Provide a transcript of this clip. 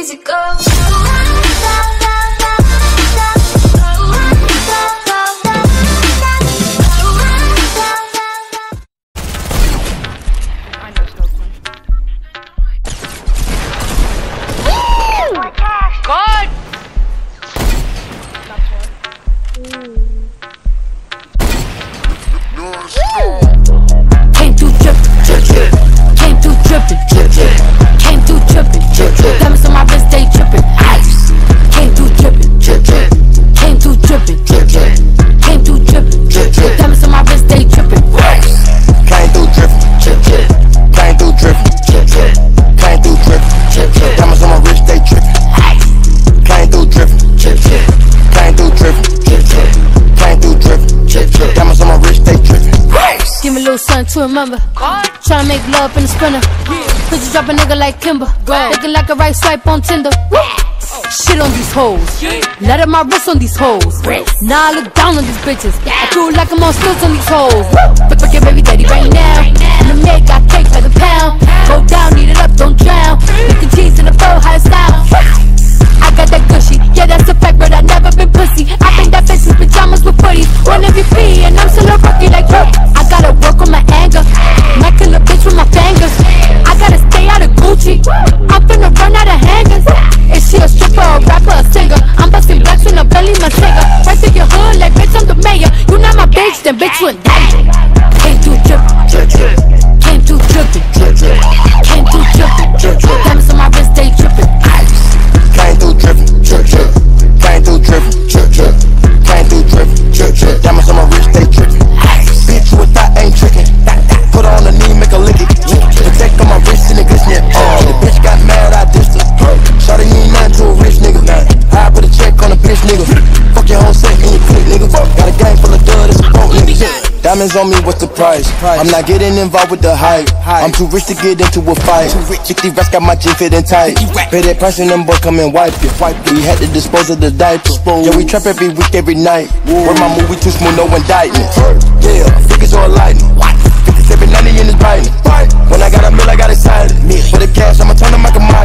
easy go. God! Came through drippin', came through drippin', came through drippin', diamonds on my wrist, they drippin', ice. Came through drippin', came through drippin', came through drippin', diamonds on my wrist, they drippin', ice. Came through drippin', came through drippin', came through drippin', diamonds on my wrist, they drippin', ice. Came through drippin', came through drippin', came through drippin', diamonds on my wrist, they drippin', ice. Give me a little something to remember. Tryna make love in the sprinter. Pussy drop a nigga like Kimber. Looking like a right swipe on Tinder. Shit on these hoes. Let up my wrist on these hoes. Now I look down on these bitches. I feel like I'm on stilts on these hoes. Fuck your baby daddy right now. And the maid got cake by the pound. Go down, eat it up, don't drown. Making cheese in the bowl, how it sound. I got that gushy, yeah that's a fact, but I never been pussy. I think that bitch with pajamas with footies. One MVP and I'm still a rookie like you. I gotta work on my anger. Might kill a bitch with my fingers. I gotta stay out of Gucci. I'm finna run out of hangers. Is she a stripper, a rapper, a singer? I'm busting blacks in a belly, my singer. Right through your hood like bitch I'm the mayor. You not my bitch, then bitch you indicted. Came through drippin', came through drippin', came through drippin', diamonds on my wrist they drippin'. Came through drippin', came through drippin', came through drippin', diamonds on my wrist, they drippin'. Bitch, you a thought ain't trickin'. Put her on the knee, make her lick it. Protect on my wrist and it glisten. The bitch got mad, I dissed her. Shawty ain't nothing to a rich nigga. I put a check on a bitch nigga. Fuck your whole set and you click nigga. Got a gang full of dud, it's a broke nigga. Diamonds on me, what's the price? I'm not getting involved with the hype. I'm too rich to get into a fight. 60 racks got my jean fitting tight. Pay that price and them boys come and wipe it. We had to dispose of the diapers. Yeah, we trap every week, every night. Where my movie too smooth, no indictment. Yeah, figures all lightning. Figures every 90 in this biting. When I got a mill, I got it silent. For the cash, I'ma turn them like a mile.